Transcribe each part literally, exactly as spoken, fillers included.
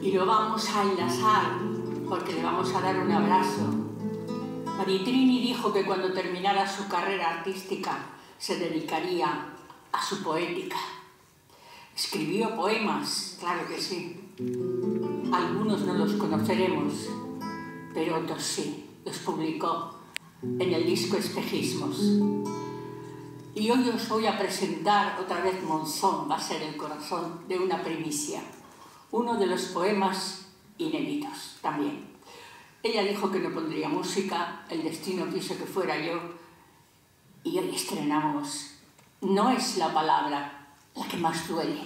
y lo vamos a enlazar porque le vamos a dar un abrazo. Maritrini dijo que cuando terminara su carrera artística se dedicaría a su poética. Escribió poemas, claro que sí. Algunos no los conoceremos, pero otros sí, los publicó en el disco Espejismos. Y hoy os voy a presentar otra vez Monzón, va a ser el corazón de una primicia, uno de los poemas inéditos también. Ella dijo que no pondría música, el destino quiso que fuera yo, y hoy estrenamos No es la palabra la que más duele.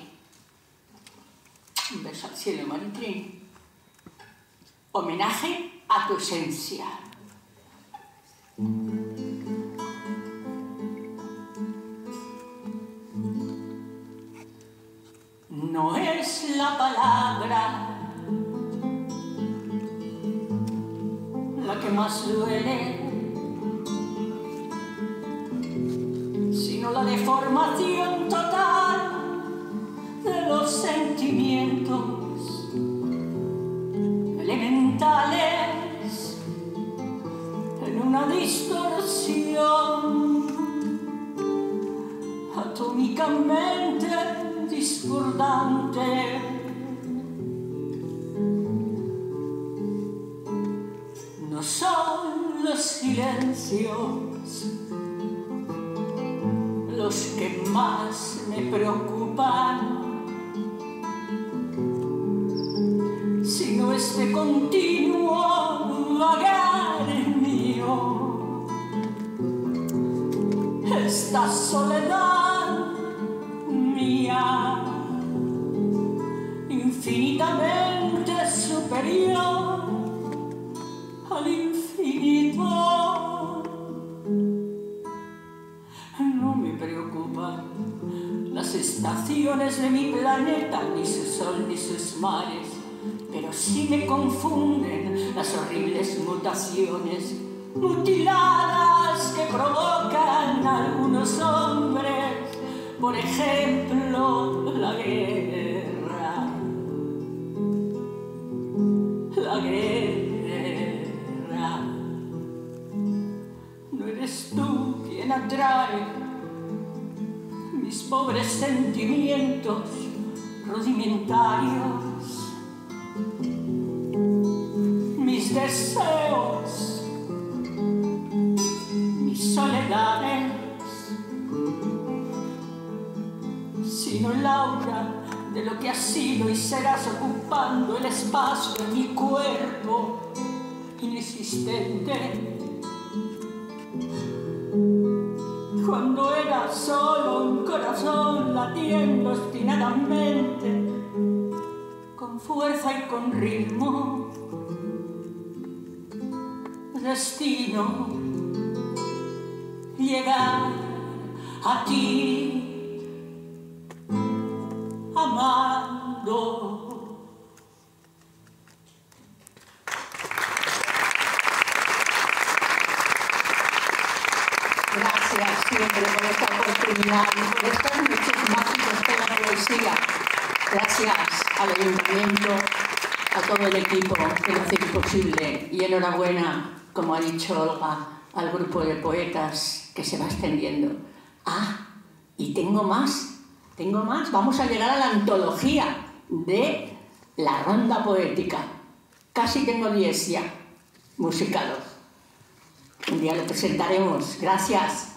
Un beso al cielo, Maritrini. Homenaje a tu esencia. No es la palabra la que más duele, sino la deformación total de los sentimientos elementales en una distorsión atómicamente discordante. No son los silencios los que más me preocupan, sino este continuo vagar mío, esta soledad mía, infinitamente superior al infinito. No me preocupan las estaciones de mi planeta, ni su sol ni sus mares, pero sí me confunden las horribles mutaciones mutiladas que provocan algunos hombres, por ejemplo, la guerra. La guerra. No eres tú quien atrae mis pobres sentimientos rudimentarios, mis deseos, mis soledades, sino el aura de lo que has sido y serás ocupando el espacio de mi cuerpo inexistente. Cuando era solo un corazón latiendo obstinadamente, con fuerza y con ritmo, destino llegar a ti, amando. Gracias siempre por esta oportunidad y por estas noches mágicas de la poesía. Gracias al Ayuntamiento, a todo el equipo que lo hace posible, y enhorabuena, como ha dicho Olga, al grupo de poetas que se va extendiendo. Ah, y tengo más, tengo más. Vamos a llegar a la antología de la ronda poética. Casi tengo diez ya musicados. Un día lo presentaremos. Gracias.